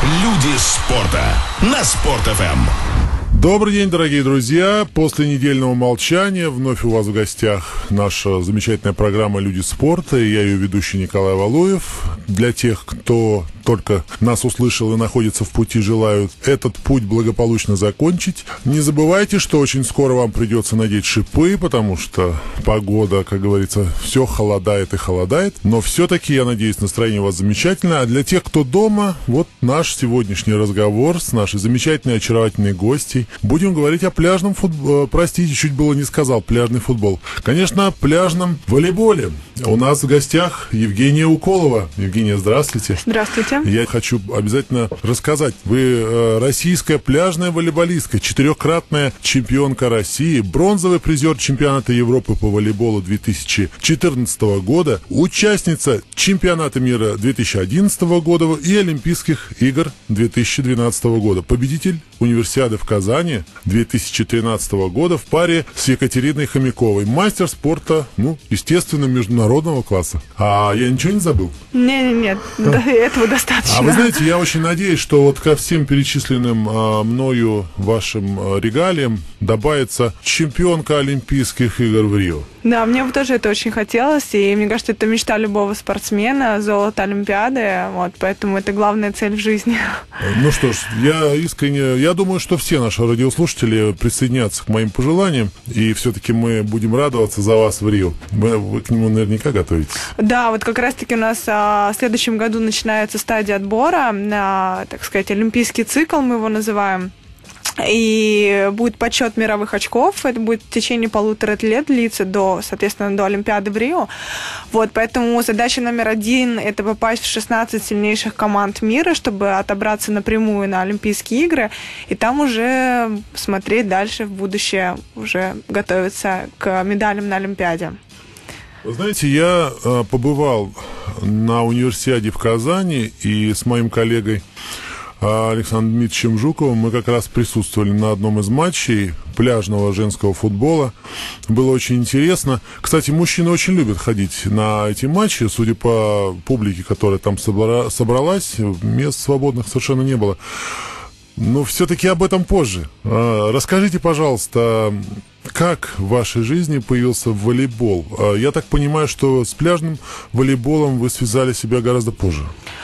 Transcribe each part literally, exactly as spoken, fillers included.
Люди спорта на Спорт.ФМ. Добрый день, дорогие друзья. После недельного молчания вновь у вас в гостях наша замечательная программа «Люди спорта». И я ее ведущий Николай Валуев. Для тех, кто только нас услышал и находится в пути, желаю этот путь благополучно закончить. Не забывайте, что очень скоро вам придется надеть шипы, потому что погода, как говорится, все холодает и холодает. Но все-таки, я надеюсь, настроение у вас замечательное. А для тех, кто дома, вот наш сегодняшний разговор с нашей замечательной, очаровательной гостьей. Будем говорить о пляжном футболе. Простите, чуть было не сказал пляжный футбол. Конечно, о пляжном волейболе. У нас в гостях Евгения Уколова. Евгения, здравствуйте. Здравствуйте. Я хочу обязательно рассказать. Вы э, российская пляжная волейболистка, четырехкратная чемпионка России, бронзовый призер чемпионата Европы по волейболу две тысячи четырнадцатого года, участница чемпионата мира две тысячи одиннадцатого года и Олимпийских игр две тысячи двенадцатого года, победитель Универсиады в Казани две тысячи тринадцатого года в паре с Екатериной Хомяковой, мастер спорта, ну, естественно, международного класса. А я ничего не забыл? Не-не-нет, да, этого достаточно. А вы знаете, я очень надеюсь, что вот ко всем перечисленным а, мною вашим а, регалиям добавится чемпионка Олимпийских игр в Рио. Да, мне бы тоже это очень хотелось, и мне кажется, это мечта любого спортсмена, золото Олимпиады, вот, поэтому это главная цель в жизни. Ну что ж, я искренне, я думаю, что все наши радиослушатели присоединятся к моим пожеланиям, и все-таки мы будем радоваться за вас в Рио. Вы, вы к нему наверняка готовитесь. Да, вот как раз-таки у нас а, в следующем году начинается стадия отбора на, так сказать, олимпийский цикл, мы его называем. И будет подсчет мировых очков. Это будет в течение полутора лет длиться до, соответственно, до Олимпиады в Рио. Вот, поэтому задача номер один – это попасть в шестнадцать сильнейших команд мира, чтобы отобраться напрямую на Олимпийские игры, и там уже смотреть дальше в будущее, уже готовиться к медалям на Олимпиаде. Вы знаете, я э, побывал на универсиаде в Казани, и с моим коллегой Александром Дмитриевичем Жуковым мы как раз присутствовали на одном из матчей пляжного женского футбола. Было очень интересно. Кстати, мужчины очень любят ходить на эти матчи. Судя по публике, которая там собра- собралась, мест свободных совершенно не было. Но все-таки об этом позже. Расскажите, пожалуйста, как в вашей жизни появился волейбол? Я так понимаю, что с пляжным волейболом вы связали себя гораздо позже.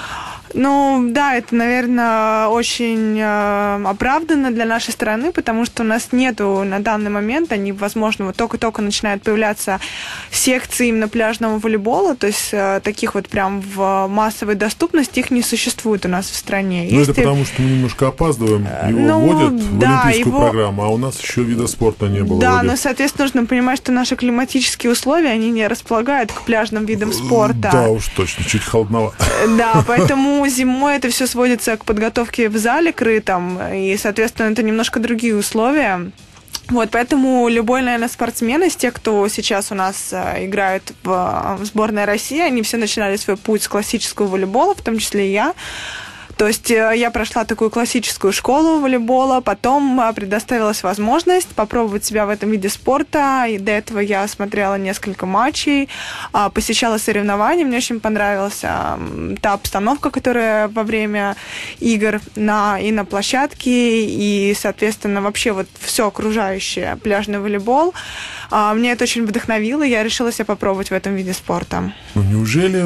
Ну, да, это, наверное, очень э, оправданно для нашей страны, потому что у нас нету на данный момент, они, возможно, вот только-только начинают появляться секции именно пляжного волейбола, то есть э, таких вот прям в массовой доступности их не существует у нас в стране. Ну, Есть это и... потому, что мы немножко опаздываем, его ну, вводят в да, олимпийскую его... программу, а у нас еще вида спорта не было. Да, вроде. но, соответственно, нужно понимать, что наши климатические условия, они не располагают к пляжным видам спорта. Да уж, точно, чуть холодновато. Да, поэтому зимой это все сводится к подготовке в зале крытом, и, соответственно, это немножко другие условия. Вот, поэтому любой, наверное, спортсмен из тех, кто сейчас у нас играет в, в сборной России, они все начинали свой путь с классического волейбола, в том числе и я. То есть я прошла такую классическую школу волейбола, потом предоставилась возможность попробовать себя в этом виде спорта, и до этого я смотрела несколько матчей, посещала соревнования, мне очень понравилась та обстановка, которая во время игр на, и на площадке, и, соответственно, вообще вот все окружающее пляжный волейбол. Мне это очень вдохновило, и я решила себя попробовать в этом виде спорта. Ну, неужели...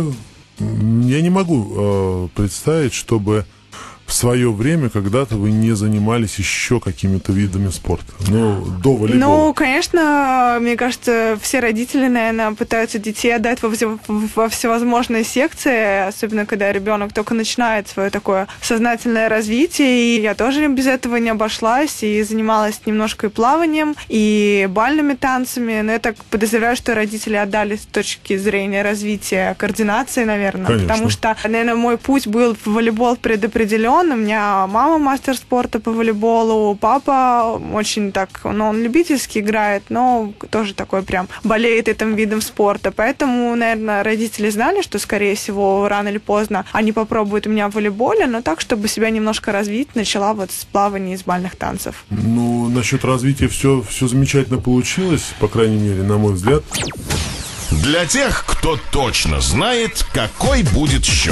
Я не могу э, представить, чтобы в свое время когда-то вы не занимались еще какими-то видами спорта, ну, до волейбола? Ну, конечно, мне кажется, все родители, наверное, пытаются детей отдать во, все, во всевозможные секции, особенно когда ребенок только начинает свое такое сознательное развитие, и я тоже без этого не обошлась, и занималась немножко и плаванием, и бальными танцами, но я так подозреваю, что родители отдали с точки зрения развития координации, наверное, конечно. Потому что, наверное, мой путь был в волейбол предопределен. У меня мама мастер спорта по волейболу, папа очень так, ну, он любительски играет, но тоже такой прям болеет этим видом спорта. Поэтому, наверное, родители знали, что, скорее всего, рано или поздно они попробуют у меня в волейболе, но так, чтобы себя немножко развить, начала вот с плавания и с бальных танцев. Ну, насчет развития все, все замечательно получилось, по крайней мере, на мой взгляд. Для тех, кто точно знает, какой будет счет.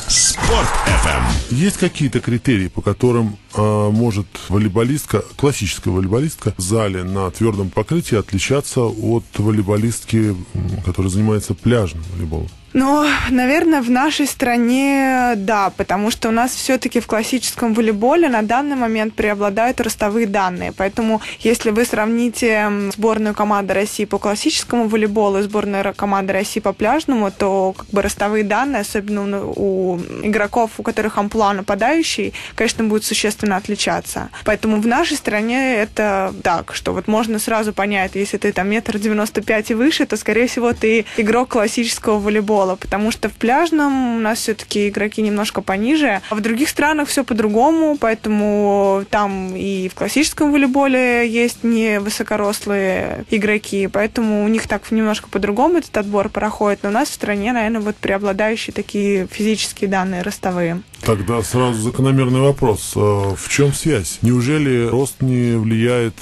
Спорт.эф эм. Есть какие-то критерии, по которым э, может волейболистка, классическая волейболистка в зале на твердом покрытии отличаться от волейболистки, которая занимается пляжным волейболом? Ну, наверное, в нашей стране, да, потому что у нас все-таки в классическом волейболе на данный момент преобладают ростовые данные. Поэтому, если вы сравните сборную команды России по классическому волейболу и сборную команды России по пляжному, то как бы ростовые данные, особенно у игроков, у которых амплуа нападающий, конечно, будут существенно отличаться. Поэтому в нашей стране это так, что вот можно сразу понять, если ты там метр девяносто пять и выше, то, скорее всего, ты игрок классического волейбола. Потому что в пляжном у нас все-таки игроки немножко пониже, а в других странах все по-другому, поэтому там и в классическом волейболе есть невысокорослые игроки, поэтому у них так немножко по-другому этот отбор проходит, но у нас в стране, наверное, вот преобладающие такие физические данные ростовые. Тогда сразу закономерный вопрос. В чем связь? Неужели рост не влияет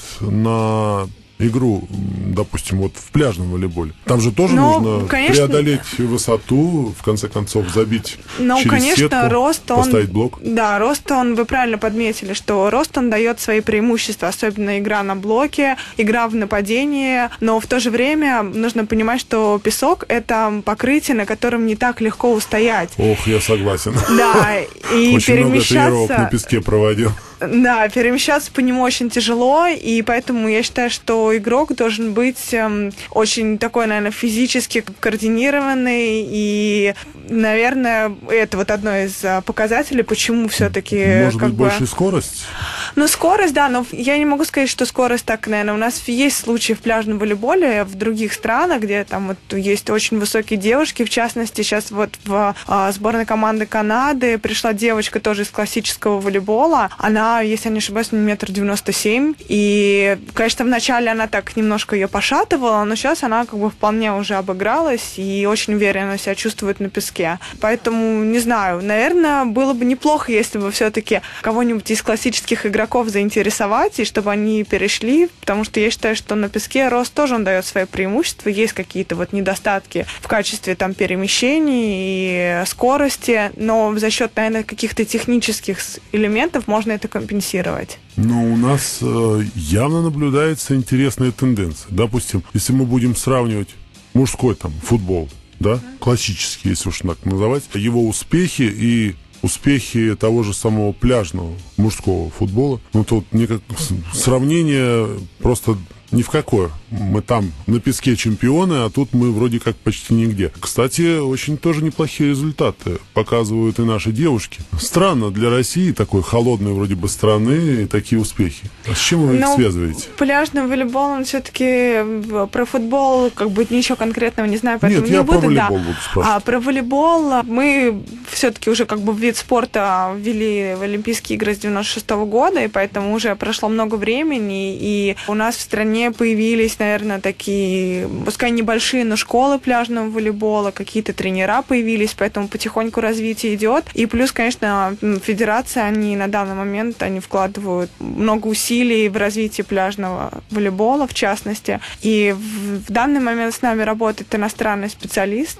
на игру, допустим, вот в пляжном волейболе? Там же тоже Но, нужно конечно, преодолеть высоту, в конце концов, забить ну, через конечно, сетку, рост он, поставить блок. Да, рост он, вы правильно подметили, что рост он дает свои преимущества, особенно игра на блоке, игра в нападении, но в то же время нужно понимать, что песок – это покрытие, на котором не так легко устоять. Ох, я согласен. Да, и очень перемещаться... много тренировок на песке проводил. Да, перемещаться по нему очень тяжело, и поэтому я считаю, что игрок должен быть эм, очень такой, наверное, физически координированный, и, наверное, это вот одно из показателей, почему все-таки... Может как быть, бы... больше скорость? Ну, скорость, да, но я не могу сказать, что скорость так, наверное, у нас есть случаи в пляжном волейболе в других странах, где там вот есть очень высокие девушки, в частности, сейчас вот в а, сборной команды Канады пришла девочка тоже из классического волейбола, она, если я не ошибаюсь, метр девяносто семь, и, конечно, вначале она так немножко ее пошатывала, но сейчас она как бы вполне уже обыгралась и очень уверенно себя чувствует на песке. Поэтому, не знаю, наверное, было бы неплохо, если бы все-таки кого-нибудь из классических игроков заинтересовать, и чтобы они перешли, потому что я считаю, что на песке рост тоже он дает свои преимущества, есть какие-то вот недостатки в качестве там перемещений и скорости, но за счет, наверное, каких-то технических элементов можно это компенсировать. Но у нас э, явно наблюдается интересная тенденция. Допустим, если мы будем сравнивать мужской там футбол, да, классический, если уж так называть, его успехи и успехи того же самого пляжного мужского футбола, ну тут никак сравнение просто ни в какое. Мы там на песке чемпионы, а тут мы вроде как почти нигде. Кстати, очень тоже неплохие результаты показывают и наши девушки. Странно для России, такой холодной вроде бы страны, и такие успехи. А с чем вы их ну, связываете? Пляжный волейбол, он все-таки про футбол как бы ничего конкретного не знаю, поэтому Нет, не я буду. про волейбол да. буду спрашивать. А про волейбол мы все-таки уже как бы в вид спорта ввели в Олимпийские игры с девяносто шестого года, и поэтому уже прошло много времени, и у нас в стране появились, наверное, такие, пускай небольшие, но школы пляжного волейбола, какие-то тренера появились, поэтому потихоньку развитие идет. И плюс, конечно, федерация, они на данный момент, они вкладывают много усилий в развитие пляжного волейбола, в частности. И в, в данный момент с нами работает иностранный специалист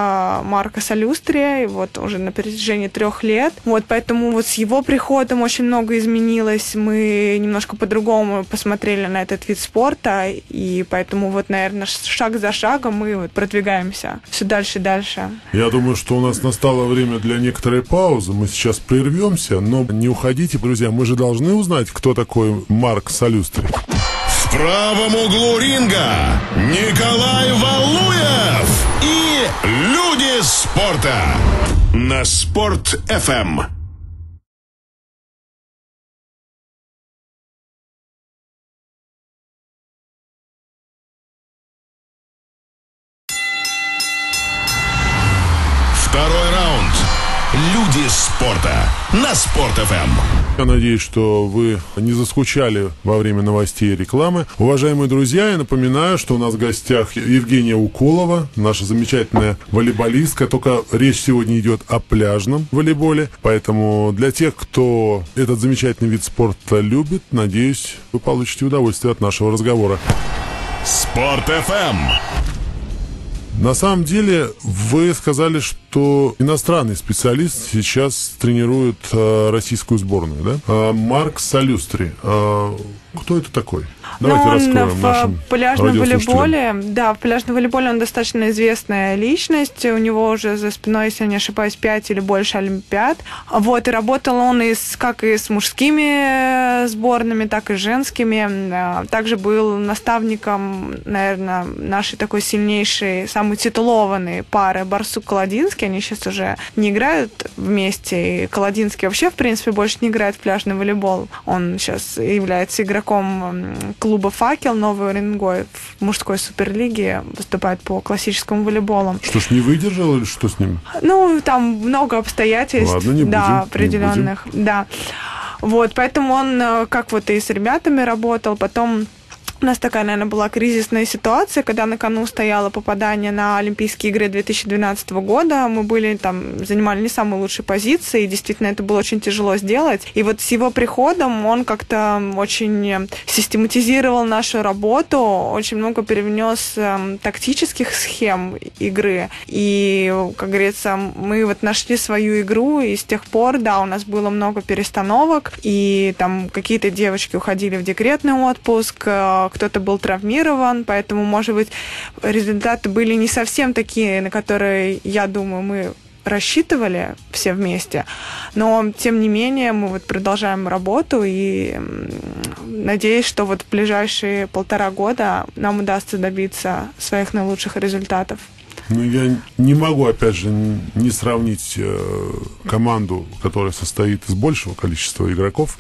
Марко Салюстри, вот уже на протяжении трех лет. Вот, поэтому вот с его приходом очень много изменилось. Мы немножко по-другому посмотрели на этот вид спорта, и поэтому вот, наверное, шаг за шагом мы вот продвигаемся все дальше и дальше. Я думаю, что у нас настало время для некоторой паузы. Мы сейчас прервемся, но не уходите, друзья. Мы же должны узнать, кто такой Марк Салюстри. В правом углу ринга Николай Валуев и люди спорта на Спорт.эф эм. Второй раунд. Люди спорта на Спорт.эф эм. Я надеюсь, что вы не заскучали во время новостей и рекламы. Уважаемые друзья, я напоминаю, что у нас в гостях Евгения Уколова, наша замечательная волейболистка. Только речь сегодня идет о пляжном волейболе. Поэтому для тех, кто этот замечательный вид спорта любит, надеюсь, вы получите удовольствие от нашего разговора. Спорт.эф эм. На самом деле, вы сказали, что иностранный специалист сейчас тренирует э, российскую сборную, да? Э, Марк Салюстри. Э, кто это такой? Давайте раскроем в нашим пляжном волейболе, да, в пляжном волейболе он достаточно известная личность. У него уже за спиной, если я не ошибаюсь, пять или больше олимпиад. Вот, и работал он и с, как и с мужскими сборными, так и с женскими. Также был наставником, наверное, нашей такой сильнейшей, самой титулованной пары Барсук-Колодинский. Они сейчас уже не играют вместе. И Колодинский вообще, в принципе, больше не играет в пляжный волейбол. Он сейчас является игроком клуба «Факел» Новый Уренгой в мужской суперлиге, выступает по классическому волейболу. Что ж, не выдержал или что с ним? Ну, там много обстоятельств. Ладно, не да, будем, определенных. Не будем. Да. Вот, поэтому он как вот и с ребятами работал, потом у нас такая, наверное, была кризисная ситуация, когда на кону стояло попадание на Олимпийские игры две тысячи двенадцатого года. Мы были там, занимали не самые лучшие позиции, и действительно это было очень тяжело сделать. И вот с его приходом он как-то очень систематизировал нашу работу, очень много перевнес э, тактических схем игры. И, как говорится, мы вот нашли свою игру, и с тех пор, да, у нас было много перестановок, и там какие-то девочки уходили в декретный отпуск, кто-то был травмирован, поэтому, может быть, результаты были не совсем такие, на которые, я думаю, мы рассчитывали все вместе, но, тем не менее, мы вот продолжаем работу и надеюсь, что вот в ближайшие полтора года нам удастся добиться своих наилучших результатов. Ну, я не могу, опять же, не сравнить э, команду, которая состоит из большего количества игроков,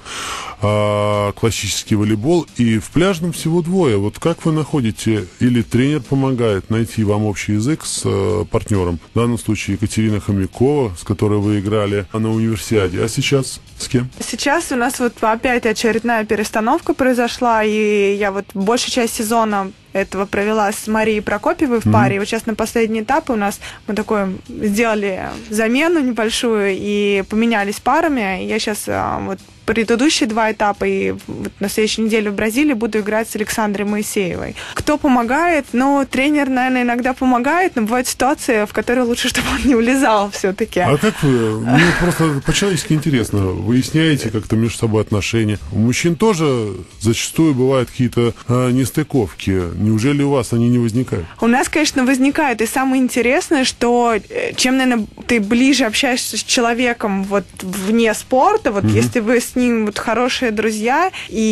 э, классический волейбол, и в пляжном всего двое. Вот как вы находите, или тренер помогает найти вам общий язык с э, партнером? В данном случае Екатерина Хомякова, с которой вы играли на универсиаде. А сейчас с кем? Сейчас у нас вот опять очередная перестановка произошла, и я вот большую часть сезона этого провела с Марией Прокопьевой в паре. Mm-hmm. И вот сейчас на последний этап у нас мы такой сделали замену небольшую и поменялись парами. Я сейчас вот предыдущие два этапа и вот на следующей неделе в Бразилии буду играть с Александрой Моисеевой. Кто помогает? Ну, тренер, наверное, иногда помогает, но бывают ситуации, в которые лучше, чтобы он не улезал все-таки. А как вы? Мне просто по-человечески интересно. Выясняете как-то между собой отношения. У мужчин тоже зачастую бывают какие-то а, нестыковки. Неужели у вас они не возникают? У нас, конечно, возникают. И самое интересное, что чем, наверное, ты ближе общаешься с человеком вот вне спорта, вот mm-hmm. если вы с ним вот хорошие друзья,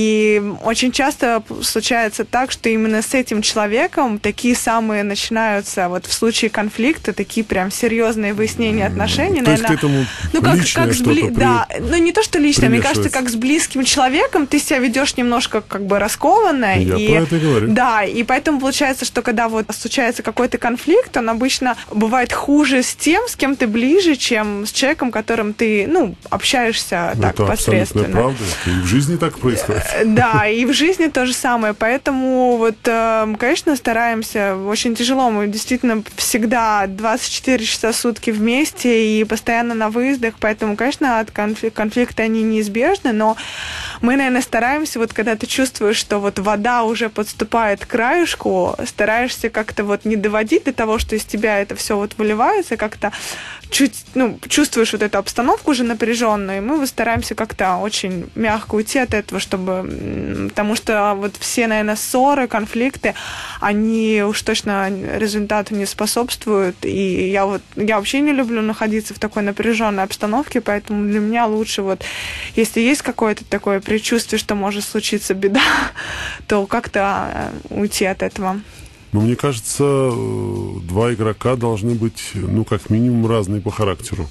и очень часто случается так, что именно с этим человеком такие самые начинаются вот в случае конфликта, такие прям серьезные выяснения отношений. То наверное, есть к этому ну, как, личное как что-то бли... при... Да, ну не то, что личное, мне кажется, как с близким человеком ты себя ведешь немножко как бы раскованно. Я и... про это говорю. Да, и поэтому получается, что когда вот случается какой-то конфликт, он обычно бывает хуже с тем, с кем ты ближе, чем с человеком, которым ты, ну, общаешься ну, так это посредственно. Это правда, и в жизни так происходит. Да, и в жизни то же самое, поэтому вот, конечно, стараемся, очень тяжело, мы действительно всегда двадцать четыре часа в сутки вместе и постоянно на выездах, поэтому, конечно, от конфликта они неизбежны, но мы, наверное, стараемся, вот когда ты чувствуешь, что вот вода уже подступает к краешку, стараешься как-то вот не доводить до того, что из тебя это все вот выливается, как-то чуть, ну, чувствуешь вот эту обстановку уже напряженную, и мы стараемся как-то очень мягко уйти от этого, чтобы, потому что вот все, наверное, ссоры, конфликты, они уж точно результату не способствуют, и я вот, я вообще не люблю находиться в такой напряженной обстановке, поэтому для меня лучше вот, если есть какое-то такое предчувствие, что может случиться беда, то как-то уйти от этого. Но мне кажется, два игрока должны быть, ну, как минимум, разные по характеру.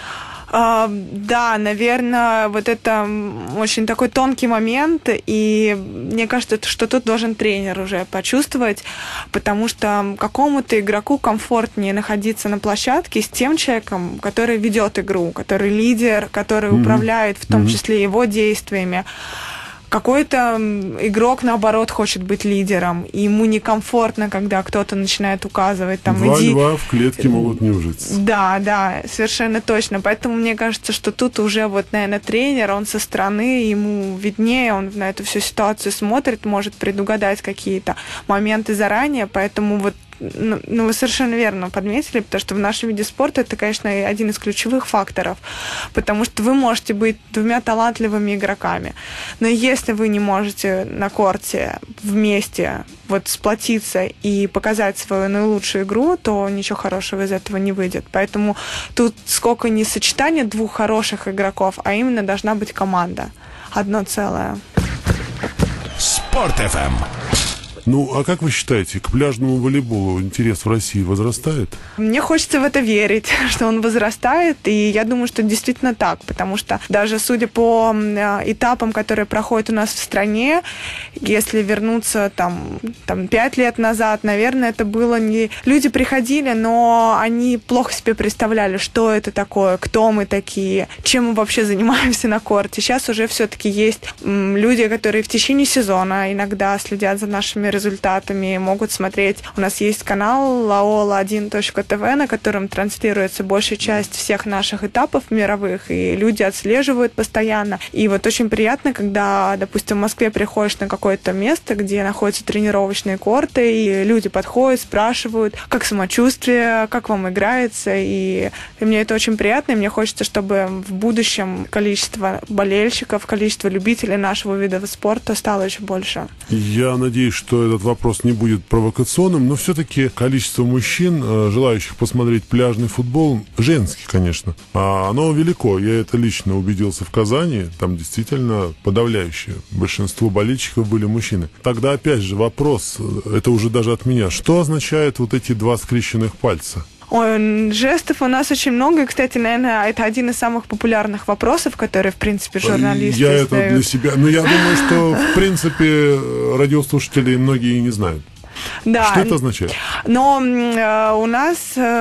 Uh, да, наверное, вот это очень такой тонкий момент, и мне кажется, что тут должен тренер уже почувствовать, потому что какому-то игроку комфортнее находиться на площадке с тем человеком, который ведет игру, который лидер, который mm-hmm. управляет в том mm-hmm. числе его действиями. Какой-то игрок, наоборот, хочет быть лидером, и ему некомфортно, когда кто-то начинает указывать. Там, Два иди... льва в клетке могут не ужиться. Да, да, совершенно точно. Поэтому мне кажется, что тут уже, вот, наверное, тренер, он со стороны, ему виднее, он на эту всю ситуацию смотрит, может предугадать какие-то моменты заранее. Поэтому вот ну, ну, вы совершенно верно подметили, потому что в нашем виде спорта это, конечно, один из ключевых факторов, потому что вы можете быть двумя талантливыми игроками, но если вы не можете на корте вместе вот сплотиться и показать свою наилучшую игру, то ничего хорошего из этого не выйдет. Поэтому тут сколько не сочетание двух хороших игроков, а именно должна быть команда. Одно целое. Спорт.ФМ. Ну, а как вы считаете, к пляжному волейболу интерес в России возрастает? Мне хочется в это верить, что он возрастает, и я думаю, что действительно так, потому что даже судя по этапам, которые проходят у нас в стране, если вернуться там, там пять лет назад, наверное, это было не... Люди приходили, но они плохо себе представляли, что это такое, кто мы такие, чем мы вообще занимаемся на корте. Сейчас уже все-таки есть люди, которые в течение сезона иногда следят за нашими результатами, могут смотреть. У нас есть канал лаол один точка тэ вэ, на котором транслируется большая часть всех наших этапов мировых, и люди отслеживают постоянно. И вот очень приятно, когда, допустим, в Москве приходишь на какое-то место, где находятся тренировочные корты, и люди подходят, спрашивают, как самочувствие, как вам играется, и, и мне это очень приятно, и мне хочется, чтобы в будущем количество болельщиков, количество любителей нашего вида спорта стало еще больше. Я надеюсь, что этот вопрос не будет провокационным, но все-таки количество мужчин, желающих посмотреть пляжный футбол, женский, конечно, оно велико. Я это лично убедился в Казани. Там действительно подавляющее большинство болельщиков были мужчины. Тогда опять же вопрос, это уже даже от меня, что означают вот эти два скрещенных пальца? Ой, жестов у нас очень много. И, кстати, наверное, это один из самых популярных вопросов, которые, в принципе, журналисты Я задают. это для себя... Но я думаю, что, в принципе, радиослушатели многие не знают. Да. Что это означает? Но э, у нас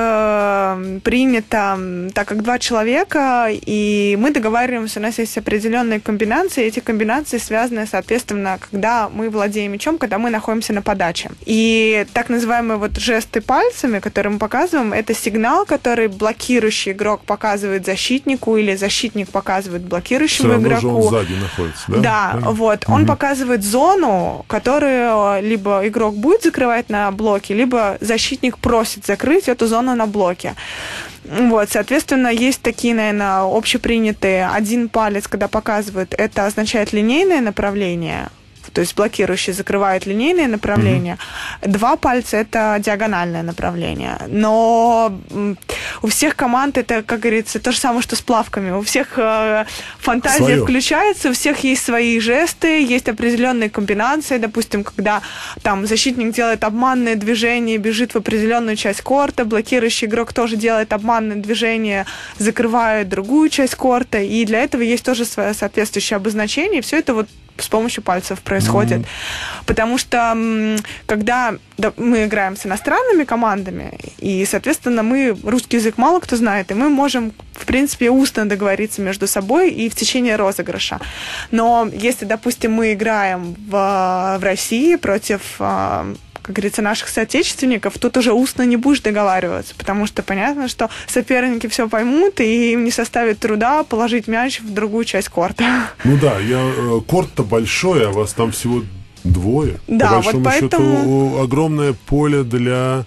э, принято, так как два человека, и мы договариваемся, у нас есть определенные комбинации, эти комбинации связаны, соответственно, когда мы владеем мячом, когда мы находимся на подаче. И так называемые вот жесты пальцами, которые мы показываем, это сигнал, который блокирующий игрок показывает защитнику, или защитник показывает блокирующему Все равно игроку. же он сзади находится, да? Да, Понятно. вот. Угу. Он показывает зону, которую либо игрок будет закрывать на блоке, либо защитник просит закрыть эту зону на блоке. Вот, соответственно, есть такие, наверное, общепринятые. Один палец, когда показывают, это означает линейное направление, то есть блокирующий закрывает линейное направление. Mm-hmm. Два пальца – это диагональное направление. Но у всех команд это, как говорится, то же самое, что с плавками. У всех э, фантазия Своё. включается, у всех есть свои жесты, есть определенные комбинации. Допустим, когда там защитник делает обманное движение, бежит в определенную часть корта, блокирующий игрок тоже делает обманное движение, закрывает другую часть корта. И для этого есть тоже свое соответствующее обозначение. И все это вот с помощью пальцев происходит. Mm-hmm. Потому что когда да, мы играем с иностранными командами, и, соответственно, мы русский язык мало кто знает, и мы можем, в принципе, устно договориться между собой и в течение розыгрыша. Но если, допустим, мы играем в, в России против, как говорится, наших соотечественников, тут уже устно не будешь договариваться, потому что понятно, что соперники все поймут, и им не составит труда положить мяч в другую часть корта. Ну да, я, корт-то большой, а вас там всего двое. Да, по большому вот поэтому... счету огромное поле для...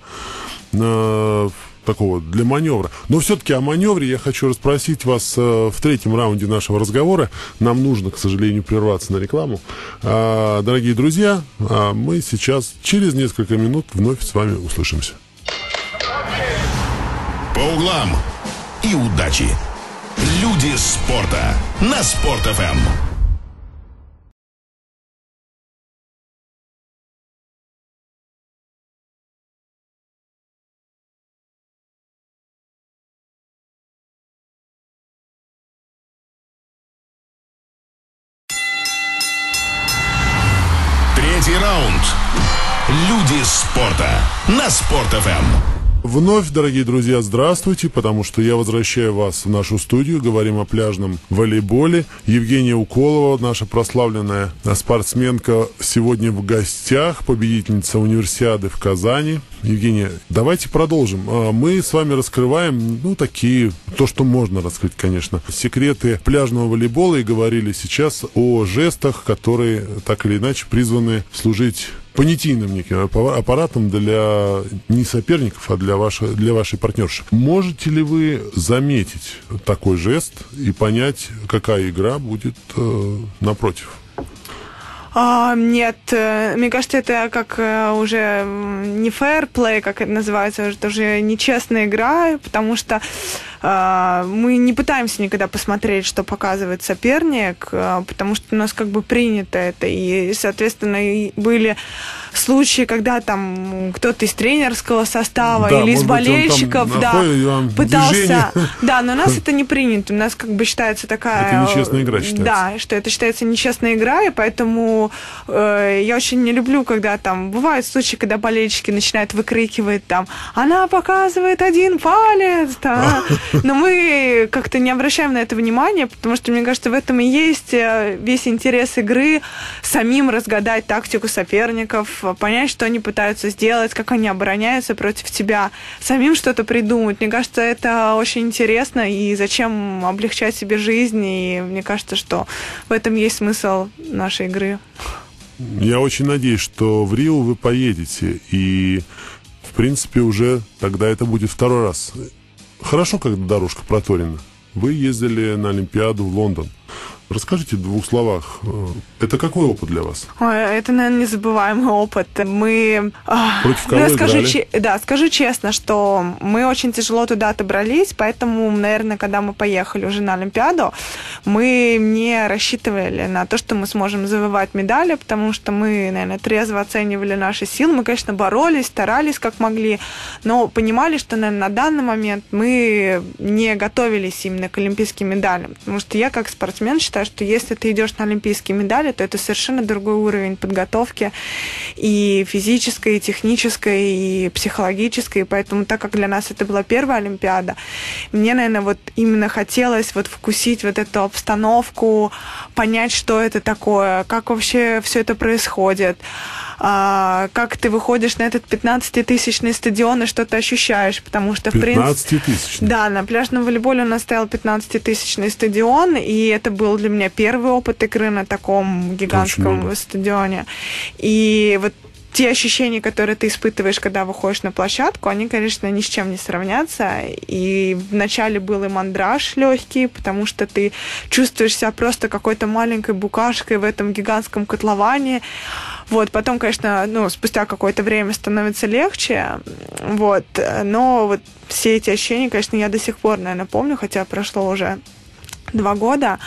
Э, такого, для маневра. Но все-таки о маневре я хочу расспросить вас э, в третьем раунде нашего разговора. Нам нужно, к сожалению, прерваться на рекламу. Э, дорогие друзья, э, мы сейчас через несколько минут вновь с вами услышимся. По углам и удачи. Люди спорта на Спорт.ФМ. Третий раунд. Люди спорта на Спорт.ФМ. Вновь, дорогие друзья, здравствуйте, потому что я возвращаю вас в нашу студию. Говорим о пляжном волейболе. Евгения Уколова, наша прославленная спортсменка, сегодня в гостях, победительница универсиады в Казани. Евгения, давайте продолжим. Мы с вами раскрываем, ну, такие, то, что можно раскрыть, конечно, секреты пляжного волейбола, и говорили сейчас о жестах, которые так или иначе призваны служить понятийным неким аппаратом для не соперников, а для вашей, для вашей партнерши. Можете ли вы заметить такой жест и понять, какая игра будет э, напротив? А, нет, мне кажется, это как уже не fair play, как это называется, это уже нечестная игра, потому что а, мы не пытаемся никогда посмотреть, что показывает соперник, а, потому что у нас как бы принято это, и, соответственно, и были случаи, когда там кто-то из тренерского состава да, или из болельщиков да, пытался... Движение. Да, но у нас это не принято, у нас как бы считается такая... Это нечестная игра считается. Да, что это считается нечестная игра, и поэтому э, я очень не люблю, когда там... Бывают случаи, когда болельщики начинают выкрикивать там «Она показывает один палец!» да. Но мы как-то не обращаем на это внимания, потому что, мне кажется, в этом и есть весь интерес игры, самим разгадать тактику соперников, понять, что они пытаются сделать, как они обороняются против тебя, самим что-то придумать. Мне кажется, это очень интересно, и зачем облегчать себе жизнь, и мне кажется, что в этом есть смысл нашей игры. Я очень надеюсь, что в Рио вы поедете, и, в принципе, уже тогда это будет второй раз. Хорошо, когда дорожка проторена. Вы ездили на Олимпиаду в Лондон. Расскажите в двух словах, это какой опыт для вас? Ой, это, наверное, незабываемый опыт. Мы... Против кого ну, скажу, играли? Да, скажу честно, что мы очень тяжело туда отобрались, поэтому, наверное, когда мы поехали уже на Олимпиаду, мы не рассчитывали на то, что мы сможем завоевать медали, потому что мы, наверное, трезво оценивали наши силы. Мы, конечно, боролись, старались как могли, но понимали, что, наверное, на данный момент мы не готовились именно к олимпийским медалям, потому что я, как спортсмен, считаю, что если ты идешь на олимпийские медали, то это совершенно другой уровень подготовки и физической, и технической, и психологической. И поэтому, так как для нас это была первая Олимпиада, мне, наверное, вот именно хотелось вот вкусить вот эту обстановку, понять, что это такое, как вообще все это происходит. А, как ты выходишь на этот пятнадцатитысячный стадион и что ты ощущаешь, потому что, в принципе... пятнадцатитысячный? Да, на пляжном волейболе у нас стоял пятнадцатитысячный стадион, и это был для меня первый опыт игры на таком гигантском стадионе. И вот те ощущения, которые ты испытываешь, когда выходишь на площадку, они, конечно, ни с чем не сравнятся. И вначале был и мандраж легкий, потому что ты чувствуешь себя просто какой-то маленькой букашкой в этом гигантском котловане. Вот, потом, конечно, ну, спустя какое-то время становится легче, вот, но вот все эти ощущения, конечно, я до сих пор, наверное, помню, хотя прошло уже два года.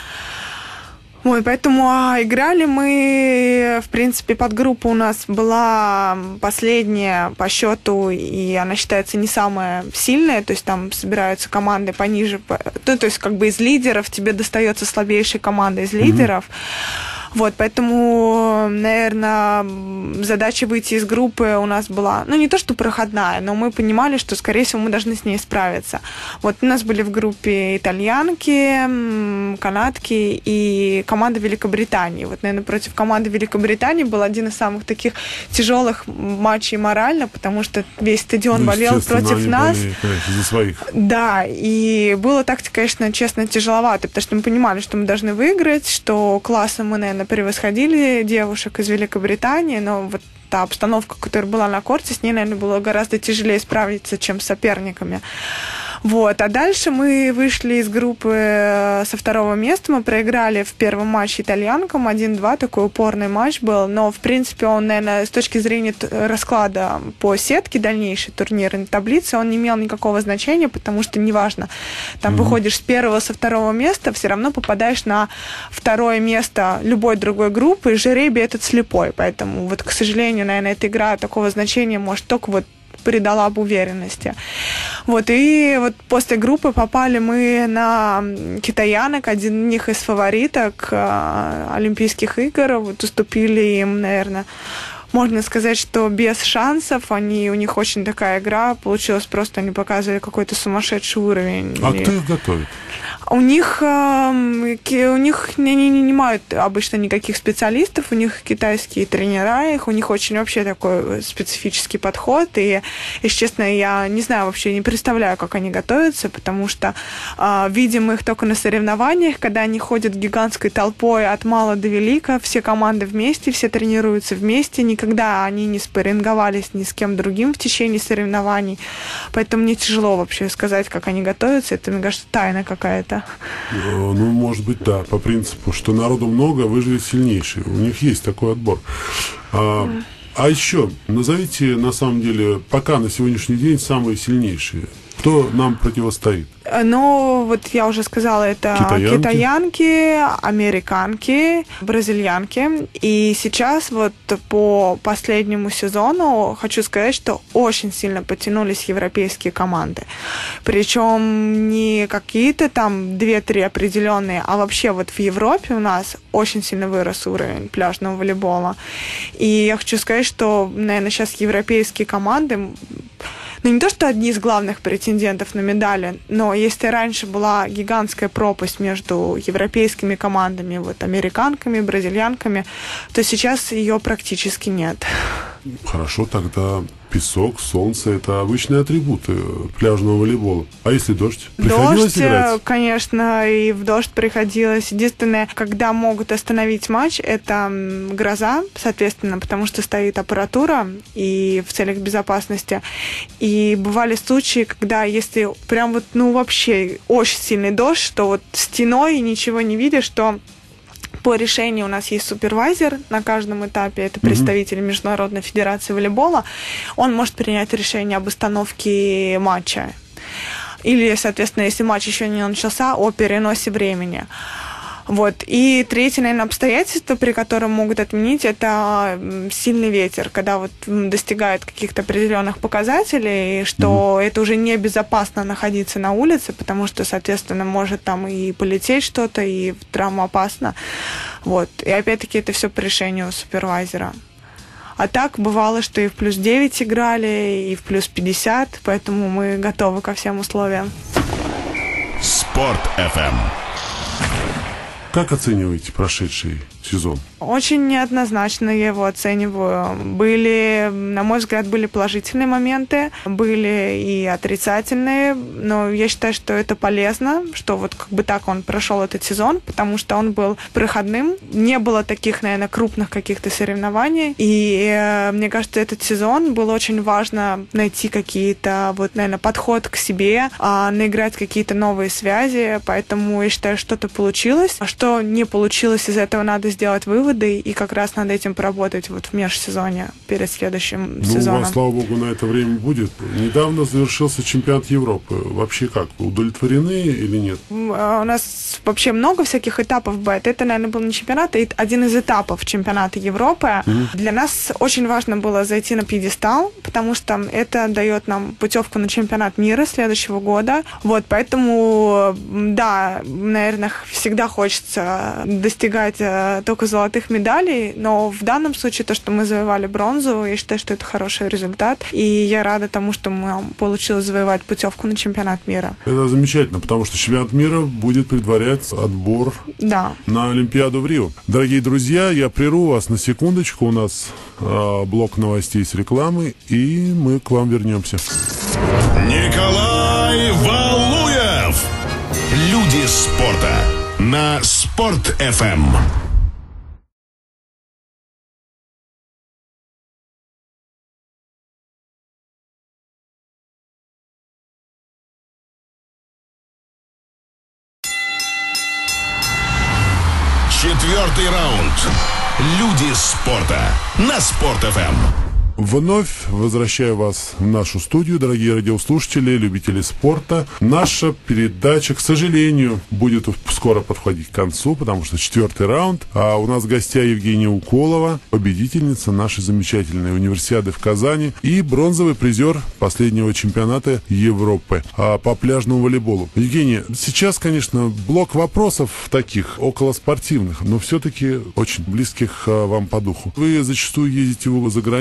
Ой, поэтому а, играли мы, в принципе, подгруппа у нас была последняя по счету, и она считается не самая сильная, то есть там собираются команды пониже, ну, то есть как бы из лидеров тебе достается слабейшая команда из лидеров. Mm-hmm. Вот, поэтому, наверное, задача выйти из группы у нас была, ну, не то, что проходная, но мы понимали, что, скорее всего, мы должны с ней справиться. Вот, у нас были в группе итальянки, канадки и команда Великобритании. Вот, наверное, против команды Великобритании был один из самых таких тяжелых матчей морально, потому что весь стадион ну, болел против нас. Были, конечно, за своих. Да, и было так, конечно, честно, тяжеловато, потому что мы понимали, что мы должны выиграть, что классом мы, наверное, превосходили девушек из Великобритании, но вот та обстановка, которая была на корте, с ней, наверное, было гораздо тяжелее справиться, чем с соперниками. Вот. А дальше мы вышли из группы со второго места. Мы проиграли в первом матче итальянкам один-два. Такой упорный матч был. Но, в принципе, он, наверное, с точки зрения расклада по сетке дальнейшей турнирной таблицы, он не имел никакого значения, потому что неважно, там mm-hmm. выходишь с первого, со второго места, все равно попадаешь на второе место любой другой группы, и жеребий этот слепой. Поэтому, вот, к сожалению, наверное, эта игра такого значения может только вот придала бы уверенности. Вот, и вот после группы попали мы на китаянок, один из фавориток э, Олимпийских игр. Вот, уступили им, наверное, можно сказать, что без шансов. Они, у них очень такая игра получилась, просто они показывали какой-то сумасшедший уровень. А и... кто их готовит? У них, у них не, не нанимают обычно никаких специалистов, у них китайские тренера, их, у них очень вообще такой специфический подход, и, если честно, я не знаю, вообще не представляю, как они готовятся, потому что э, видим их только на соревнованиях, когда они ходят гигантской толпой от мала до велика, все команды вместе, все тренируются вместе, никогда они не спарринговались ни с кем другим в течение соревнований, поэтому мне тяжело вообще сказать, как они готовятся, это, мне кажется, тайна какая-то. Ну, может быть, да, по принципу, что народу много, выживет сильнейший. У них есть такой отбор. А, а еще, назовите, на самом деле, пока на сегодняшний день самые сильнейшие. Кто нам противостоит? Ну, вот я уже сказала, это китаянки, китаянки, американки, бразильянки. И сейчас вот по последнему сезону хочу сказать, что очень сильно подтянулись европейские команды. Причем не какие-то там две-три определенные, а вообще вот в Европе у нас очень сильно вырос уровень пляжного волейбола. И я хочу сказать, что, наверное, сейчас европейские команды... Ну, не то, что одни из главных претендентов на медали, но если раньше была гигантская пропасть между европейскими командами, вот, американками, бразильянками, то сейчас ее практически нет. Хорошо, тогда песок, солнце – это обычные атрибуты пляжного волейбола. А если дождь? Приходилось дождь, играть? Конечно, и в дождь приходилось. Единственное, когда могут остановить матч, это гроза, соответственно, потому что стоит аппаратура и в целях безопасности. И бывали случаи, когда если прям вот, ну, вообще очень сильный дождь, что вот стеной ничего не видишь, что по решению у нас есть супервайзер на каждом этапе, это представитель mm-hmm. Международной федерации волейбола, он может принять решение об остановке матча. Или, соответственно, если матч еще не начался, о переносе времени. Вот. И третье, наверное, обстоятельство, при котором могут отменить, это сильный ветер, когда вот достигает каких-то определенных показателей, что mm-hmm. это уже небезопасно находиться на улице, потому что, соответственно, может там и полететь что-то, и травмоопасно. Вот. И опять-таки это все по решению супервайзера. А так бывало, что и в плюс девять играли, и в плюс пятьдесят, поэтому мы готовы ко всем условиям. Спорт.эф эм. Как оцениваете прошедший сезон? Очень неоднозначно я его оцениваю. Были, на мой взгляд, были положительные моменты, были и отрицательные, но я считаю, что это полезно, что вот как бы так он прошел этот сезон, потому что он был проходным, не было таких, наверное, крупных каких-то соревнований, и э, мне кажется, этот сезон был очень важно найти какие-то, вот, наверное, подход к себе, э, наиграть какие-то новые связи, поэтому я считаю, что-то получилось, а что не получилось, из этого надо сделать выводы, и как раз над этим поработать вот в межсезонье перед следующим ну, сезоном. У вас, слава богу, на это время будет. Недавно завершился чемпионат Европы. Вообще как? Вы удовлетворены или нет? У нас вообще много всяких этапов бывает. Это, наверное, был не чемпионат, а один из этапов чемпионата Европы. Mm-hmm. Для нас очень важно было зайти на пьедестал, потому что это дает нам путевку на чемпионат мира следующего года. Вот, поэтому, да, наверное, всегда хочется достигать только золотых медалей, но в данном случае то, что мы завоевали бронзу, я считаю, что это хороший результат, и я рада тому, что мы получилось завоевать путевку на чемпионат мира. Это замечательно, потому что чемпионат мира будет предварять отбор да. на Олимпиаду в Рио. Дорогие друзья, я прерву вас на секундочку, у нас э, блок новостей с рекламой, и мы к вам вернемся. Николай Валуев. Люди спорта на Спорт.эф эм. Четвертый раунд. Люди спорта на Спорт.эф эм. Вновь возвращаю вас в нашу студию, дорогие радиослушатели, любители спорта. Наша передача, к сожалению, будет скоро подходить к концу, потому что четвертый раунд. А у нас в гостях Евгения Уколова, победительница нашей замечательной универсиады в Казани и бронзовый призер последнего чемпионата Европы а, по пляжному волейболу. Евгения, сейчас, конечно, блок вопросов таких околоспортивных, но все-таки очень близких а, вам по духу. Вы зачастую ездите за границу.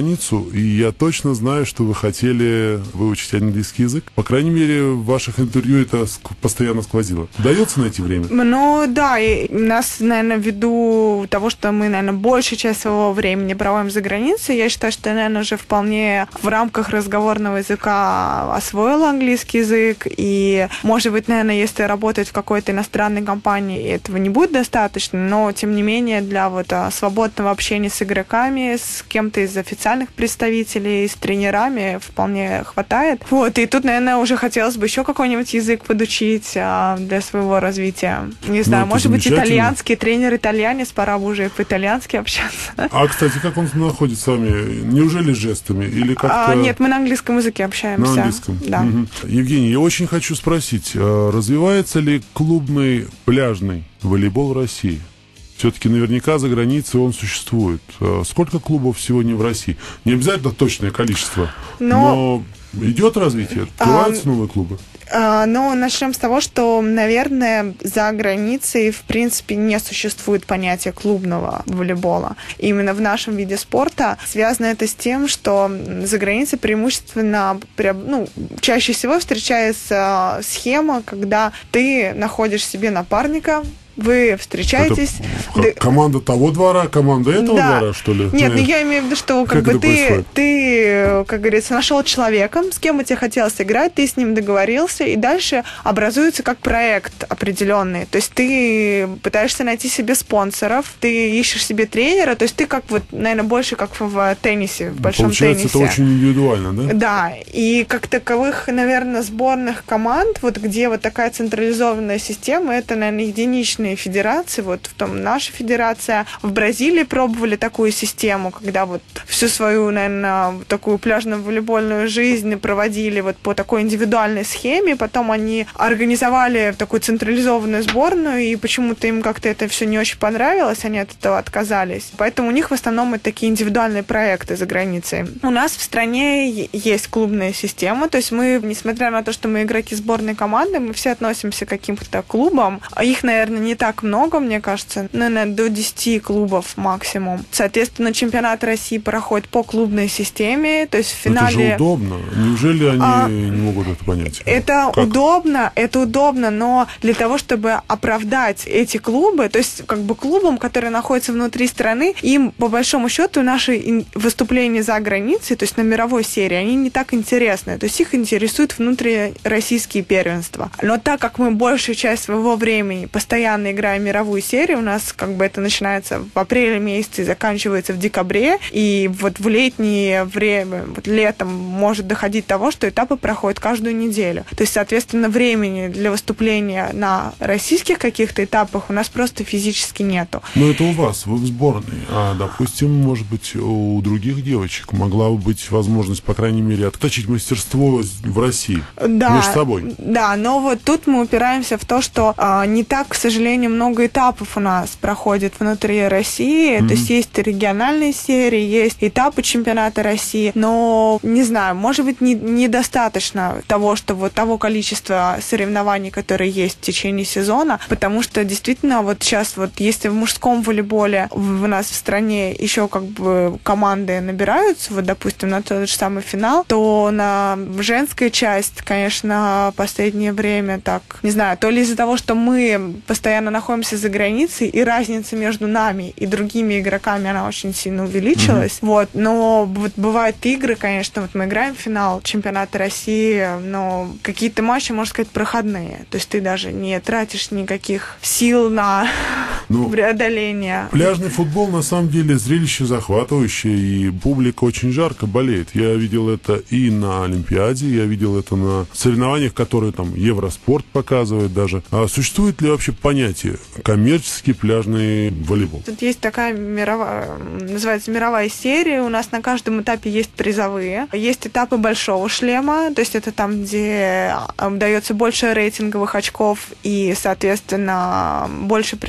и я точно знаю, что вы хотели выучить английский язык. По крайней мере, в ваших интервью это постоянно сквозило. Удается найти время? Ну, да, и у нас, наверное, ввиду того, что мы, наверное, большую часть своего времени проводим за границей, я считаю, что, наверное, уже вполне в рамках разговорного языка освоила английский язык, и, может быть, наверное, если работать в какой-то иностранной компании, этого не будет достаточно, но, тем не менее, для вот свободного общения с игроками, с кем-то из официальных представителей, с тренерами вполне хватает. Вот, и тут, наверное, уже хотелось бы еще какой-нибудь язык подучить а, для своего развития. Не знаю, ну, может быть, итальянский, тренер-итальянец, пора бы уже по-итальянски общаться. А, кстати, как он находит с вами? Неужели жестами? Или как-то... А, нет, мы на английском языке общаемся. На английском? Да. Угу. Евгений, я очень хочу спросить, развивается ли клубный пляжный волейбол в России? Все-таки наверняка за границей он существует. Сколько клубов сегодня в России? Не обязательно точное количество, но, но идет развитие, открываются а... новые клубы. Ну, начнем с того, что, наверное, за границей, в принципе, не существует понятия клубного волейбола. Именно в нашем виде спорта связано это с тем, что за границей преимущественно, ну, чаще всего встречается схема, когда ты находишь себе напарника, вы встречаетесь. Это команда того двора, команда этого да. двора, что ли? Нет, ну я имею в виду, что как, как бы ты, ты, как говорится, нашел человека, с кем бы тебе хотелось играть, ты с ним договорился, и дальше образуется как проект определенный. То есть ты пытаешься найти себе спонсоров, ты ищешь себе тренера, то есть ты как вот, наверное, больше как в теннисе, в большом Получается, теннисе. Это очень индивидуально, да? Да, и как таковых, наверное, сборных команд, вот где вот такая централизованная система, это, наверное, единичные федерации, вот в том наша федерация. В Бразилии пробовали такую систему, когда вот всю свою, наверное, такую пляжно-волейбольную жизнь проводили вот по такой индивидуальной схеме, потом они организовали такую централизованную сборную, и почему-то им как-то это все не очень понравилось, они от этого отказались. Поэтому у них в основном это такие индивидуальные проекты за границей. У нас в стране есть клубная система, то есть мы, несмотря на то, что мы игроки сборной команды, мы все относимся к каким-то клубам, а их, наверное, не так много, мне кажется, наверное, до десяти клубов максимум. Соответственно, чемпионат России проходит по клубной системе, то есть в финале... Это же удобно. Неужели они а... не могут это понять? Это как? удобно, это удобно, но для того, чтобы оправдать эти клубы, то есть как бы клубам, которые находятся внутри страны, им, по большому счету, наши выступления за границей, то есть на мировой серии, они не так интересны. То есть их интересуют внутрироссийские первенства. Но так как мы большую часть своего времени постоянно играем мировую серию, у нас как бы это начинается в апреле месяце и заканчивается в декабре, и вот в летнее время, вот летом может доходить до того, что этапы проходят каждую неделю. То есть, соответственно, времени для выступления на российских каких-то этапах у нас просто физически нету. Но это у вас, вы в сборной, а, допустим, может быть, у других девочек могла бы быть возможность, по крайней мере, отточить мастерство в России да, между собой. Да, но вот тут мы упираемся в то, что а, не так, к сожалению, много этапов у нас проходит внутри России, mm-hmm. то есть есть региональные серии, есть этапы чемпионата России, но, не знаю, может быть, не, недостаточно того, что вот того количества соревнований, которые есть в течение сезона, потому что действительно вот сейчас вот если в мужском волейболе у нас в стране еще как бы команды набираются, вот, допустим, на тот же самый финал, то на женская часть, конечно, в последнее время так, не знаю, то ли из-за того, что мы постоянно находимся за границей, и разница между нами и другими игроками, она очень сильно увеличилась. Mm-hmm. Вот, но вот бывают игры, конечно, вот мы играем в финал чемпионата России, но какие-то матчи, можно сказать, проходные. То есть ты даже не тратишь никаких сил на ну, преодоление. Пляжный футбол, на самом деле, зрелище захватывающее, и публика очень жарко болеет. Я видел это и на Олимпиаде, я видел это на соревнованиях, которые там Евроспорт показывает даже. А существует ли вообще понятие коммерческий пляжный волейбол? Тут есть такая мировая, называется мировая серия. У нас на каждом этапе есть призовые. Есть этапы большого шлема, то есть это там, где дается больше рейтинговых очков и, соответственно, больше призовой фонд.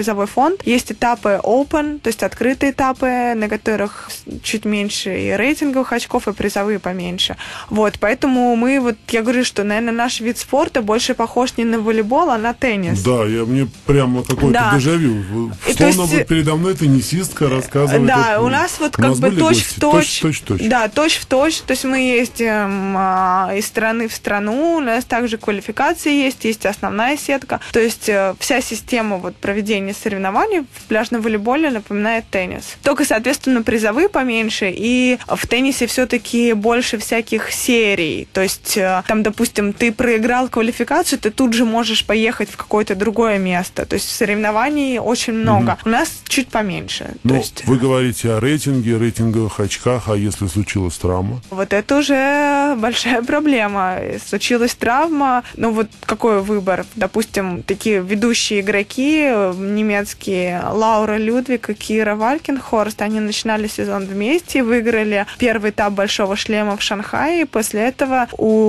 фонд. Есть этапы Open, то есть открытые этапы, на которых чуть меньше и рейтинговых очков, и призовые поменьше. Вот, поэтому мы, вот, я говорю, что, наверное, наш вид спорта больше похож не на волейбол, а на теннис. Да, я, мне прямо какое-то да. дежавю. Словно бы передо мной теннисистка рассказывает. Да, это, у нас вот как бы точь-в-точь. Точь-в-точь. Да, точь-в-точь. То есть мы ездим а, из страны в страну, у нас также квалификации есть, есть основная сетка. То есть вся система вот, проведения соревнований в пляжном волейболе напоминает теннис. Только, соответственно, призовые поменьше, и в теннисе все-таки больше всяких серий. То есть там, допустим, ты проиграл квалификацию, ты тут же можешь поехать в какое-то другое место. То есть соревнований очень много. Угу. У нас чуть поменьше. Ну, то есть... Вы говорите о рейтинге, рейтинговых очках, а если случилась травма? Вот это уже большая проблема. Случилась травма, ну вот какой выбор? Допустим, такие ведущие игроки немецкие, Лаура Людвиг и Кира Валькенхорст, они начинали сезон вместе, выиграли первый этап большого шлема в Шанхае, и после этого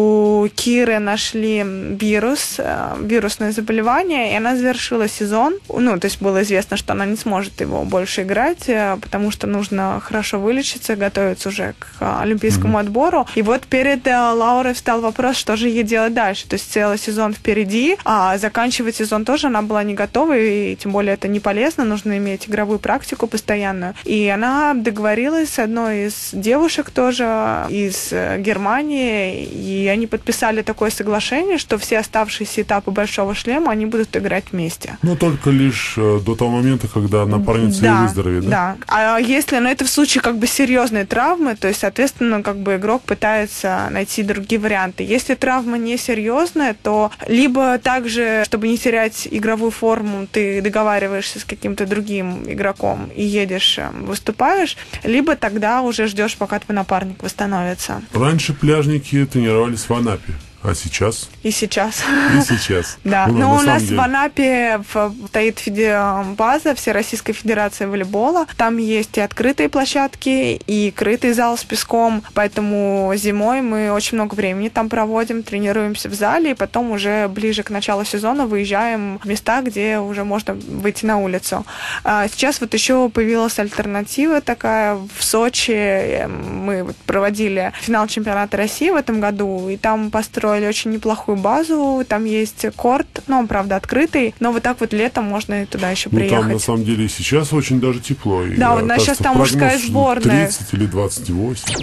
у Киры нашли вирус, вирусное заболевание, и она завершила сезон. Ну, то есть было известно, что она не сможет его больше играть, потому что нужно хорошо вылечиться, готовиться уже к олимпийскому mm-hmm. отбору. И вот перед Лаурой встал вопрос, что же ей делать дальше. То есть целый сезон впереди, а заканчивать сезон тоже она была не готова, и тем более это не полезно, нужно иметь игровую практику постоянную. И она договорилась с одной из девушек тоже из Германии, и они подписали такое соглашение, что все оставшиеся этапы большого шлема они будут играть вместе. Но только лишь до того момента, когда напарница да, выздоровеет, да? Да. А если, ну, это в случае как бы серьезной травмы, то есть, соответственно, как бы игрок пытается найти другие варианты. Если травма не серьезная, то либо также, чтобы не терять игровую форму, ты договариваешься с каким-то другим игроком и едешь, выступаешь, либо тогда уже ждешь, пока твой напарник восстановится. Раньше пляжники тренировались в Анапе. А сейчас? И сейчас. И сейчас. Да, ну, но у нас деле. в Анапе стоит база Всероссийской Федерации волейбола. Там есть и открытые площадки, и крытый зал с песком. Поэтому зимой мы очень много времени там проводим, тренируемся в зале, и потом уже ближе к началу сезона выезжаем в места, где уже можно выйти на улицу. А сейчас вот еще появилась альтернатива такая. В Сочи мы проводили финал чемпионата России в этом году, и там построили очень неплохую базу, там есть корт, ну, он, правда, открытый, но вот так вот летом можно и туда еще приехать. Ну, там, на самом деле, сейчас очень даже тепло. Да, вот сейчас там мужская сборная. тридцать или двадцать восемь.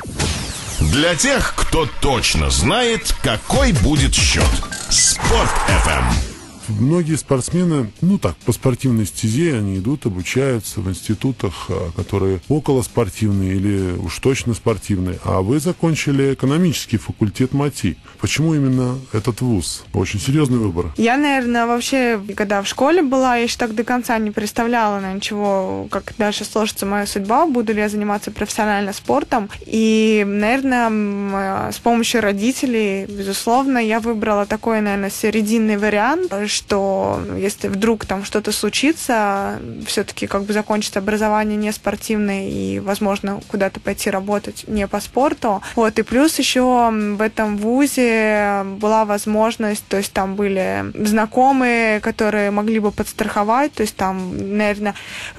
Для тех, кто точно знает, какой будет счет. Спорт.эф эм. Многие спортсмены, ну так, по спортивной стезе они идут, обучаются в институтах, которые околоспортивные или уж точно спортивные. А вы закончили экономический факультет МАТИ. Почему именно этот вуз? Очень серьезный выбор. Я, наверное, вообще, когда в школе была, я еще так до конца не представляла, наверное, чего, как дальше сложится моя судьба, буду ли я заниматься профессионально спортом. И, наверное, с помощью родителей, безусловно, я выбрала такой, наверное, серединный вариант, что если вдруг там что-то случится, все-таки как бы закончится образование не спортивное и, возможно, куда-то пойти работать не по спорту. Вот, и плюс еще в этом вузе была возможность, то есть там были знакомые, которые могли бы подстраховать, то есть там, наверное,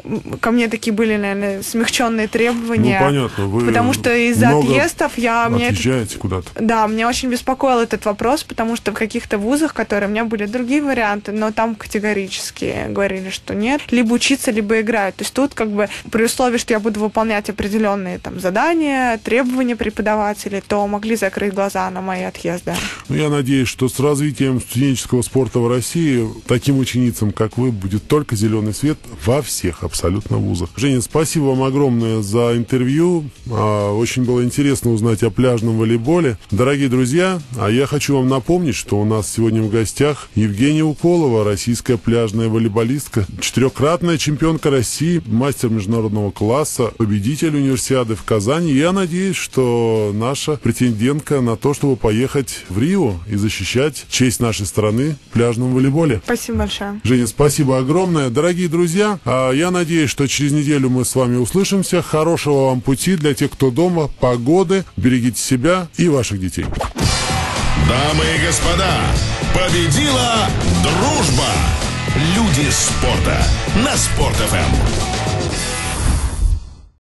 ко мне такие были, наверное, смягченные требования. Ну, понятно, вы потому что из-за отъездов я... Отъезжаете это, куда-то. Да, меня очень беспокоил этот вопрос, потому что в каких-то вузах, которые у меня были другие варианты, но там категорически говорили, что нет. Либо учиться, либо играть. То есть тут как бы при условии, что я буду выполнять определенные там задания, требования преподавателей, то могли закрыть глаза на мои отъезды. Ну, я надеюсь, что с развитием студенческого спорта в России таким ученицам, как вы, будет только зеленый свет во всех абсолютно вузах. Женя, спасибо вам огромное за интервью. Очень было интересно узнать о пляжном волейболе. Дорогие друзья, а я хочу вам напомнить, что у нас сегодня в гостях Евгения Уколова, российская пляжная волейболистка, четырехкратная чемпионка России, мастер международного класса, победитель универсиады в Казани. Я надеюсь, что наша претендентка на то, чтобы поехать в Рио и защищать честь нашей страны в пляжном волейболе. Спасибо большое. Женя, спасибо огромное. Дорогие друзья, я надеюсь, что через неделю мы с вами услышимся. Хорошего вам пути для тех, кто дома, погоды. Берегите себя и ваших детей. Дамы и господа, победила дружба! Люди Люди спорта на Спорт эф эм.